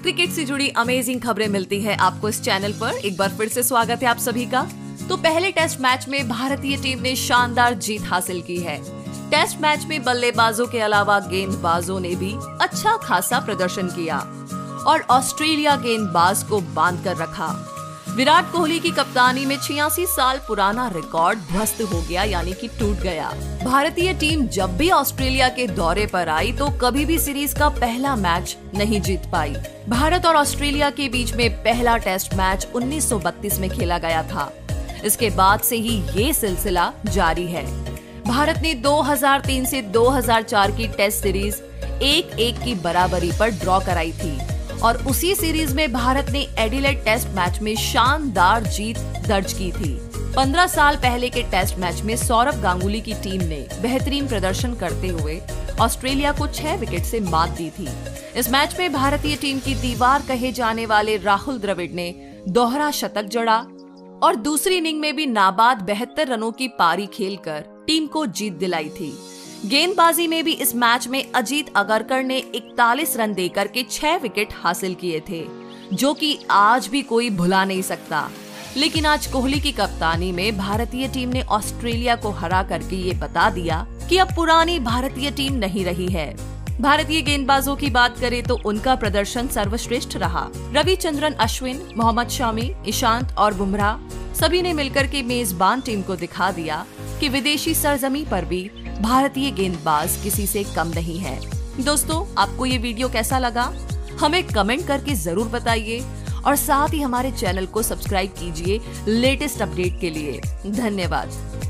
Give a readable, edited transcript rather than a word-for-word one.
Cricket से जुड़ी amazing खबरें मिलती है आपको इस चैनल पर। एक बार फिर से स्वागत है आप सभी का। तो पहले टेस्ट मैच में भारतीय टीम ने शानदार जीत हासिल की है। टेस्ट मैच में बल्लेबाजों के अलावा गेंदबाजों ने भी अच्छा खासा प्रदर्शन किया और ऑस्ट्रेलिया गेंदबाज को बांध कर रखा। विराट कोहली की कप्तानी में 86 साल पुराना रिकॉर्ड ध्वस्त हो गया, यानी कि टूट गया। भारतीय टीम जब भी ऑस्ट्रेलिया के दौरे पर आई तो कभी भी सीरीज का पहला मैच नहीं जीत पाई। भारत और ऑस्ट्रेलिया के बीच में पहला टेस्ट मैच 1932 में खेला गया था। इसके बाद से ही ये सिलसिला जारी है। भारत ने 2003 से 2004 की टेस्ट सीरीज 1-1 की बराबरी पर ड्रॉ कराई थी और उसी सीरीज में भारत ने एडिलेड टेस्ट मैच में शानदार जीत दर्ज की थी। 15 साल पहले के टेस्ट मैच में सौरव गांगुली की टीम ने बेहतरीन प्रदर्शन करते हुए ऑस्ट्रेलिया को 6 विकेट से मात दी थी। इस मैच में भारतीय टीम की दीवार कहे जाने वाले राहुल द्रविड़ ने दोहरा शतक जड़ा और दूसरी इनिंग में भी नाबाद 72 रनों की पारी खेलकर टीम को जीत दिलाई थी। गेंदबाजी में भी इस मैच में अजीत अगरकर ने 41 रन देकर के 6 विकेट हासिल किए थे, जो कि आज भी कोई भुला नहीं सकता। लेकिन आज कोहली की कप्तानी में भारतीय टीम ने ऑस्ट्रेलिया को हरा करके ये बता दिया कि अब पुरानी भारतीय टीम नहीं रही है। भारतीय गेंदबाजों की बात करें तो उनका प्रदर्शन सर्वश्रेष्ठ रहा। रविचंद्रन अश्विन, मोहम्मद शमी, ईशांत और बुमराह सभी ने मिलकर के मेजबान टीम को दिखा दिया कि विदेशी सरजमी पर भी भारतीय गेंदबाज किसी से कम नहीं है। दोस्तों, आपको ये वीडियो कैसा लगा हमें कमेंट करके जरूर बताइए और साथ ही हमारे चैनल को सब्सक्राइब कीजिए लेटेस्ट अपडेट के लिए। धन्यवाद।